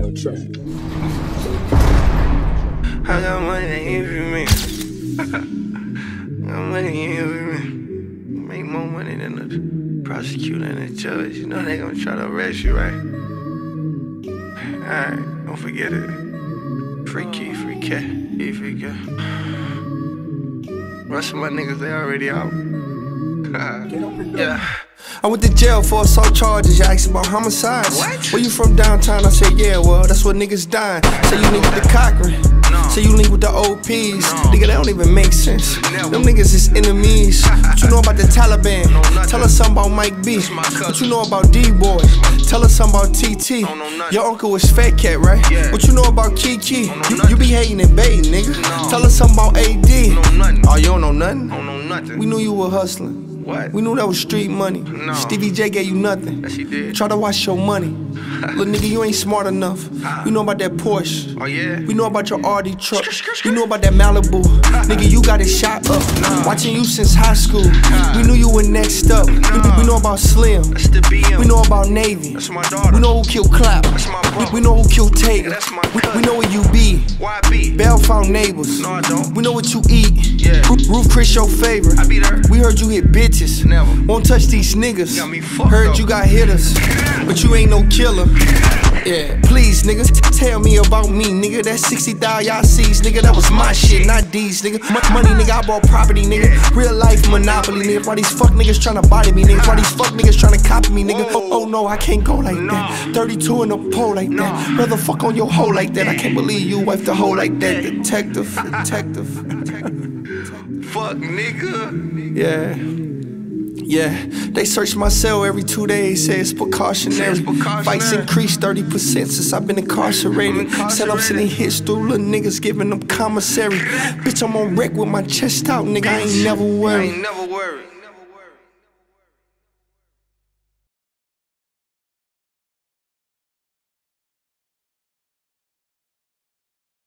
I got money, they envy me. I got money, they envy me. Make more money than the prosecutor and the judge. You know they gonna try to arrest you, right? Alright, don't forget it. Free key, free cat, free cat. Rest of my niggas, they already out. Yeah. I went to jail for assault charges, you asked about homicides. What? Where you from downtown? I said, yeah, well, that's what niggas dying. Say you link with the Cochran. No. Say you link with the OPs. No. Nigga, that don't even make sense. Never. Them niggas is enemies. What you know about the Taliban? No, Tell us something about Mike B. What you know about D-Boy? Tell us something about TT. Your uncle was Fat Cat, right? Yeah. What you know about Kiki? You be hating and baiting, nigga. No. Tell us something about AD. Nothing. Oh, you don't know nothing? I don't know nothing. We knew you were hustling. What? We knew that was street money. No. Stevie J gave you nothing. Yes, he did. Try to watch your money. Little nigga, you ain't smart enough. We know about that Porsche. Oh, yeah? We know about your RD truck. We know about that Malibu. Nigga, you got it shot up. Watching you since high school. We knew you were next up. We know about Slim. That's the BM. We know about Navy. That's my daughter. We know who killed Clap. That's my brother. We know who killed Taylor. That's my We know where you be. YB. Bell found neighbors. No, I don't. We know what you eat. Yeah. Roof Chris your favorite. I be there. We heard you hit bitches. Never. Won't touch these niggas. Got me fucked Heard up. you got hitters, but you ain't no killer. Yeah, please, nigga, tell me about me, nigga. That 60,000 y'all sees, nigga, that was my shit, not these, nigga. Money, nigga, I bought property, nigga. Real life monopoly, nigga. Why these fuck niggas tryna body me, nigga? Why these fuck niggas tryna copy me, nigga? Oh no, I can't go like that. 32 in a pole like that. Rather fuck on your hoe like that. I can't believe you wiped the hoe like that. Detective. Fuck, nigga. Yeah, they search my cell every 2 days, say it's precautionary. Fights increased 30% since I've been incarcerated. Said I'm sending hits through little niggas, giving them commissary. Bitch, I'm on wreck with my chest out, nigga, I ain't never worried. I ain't never worried.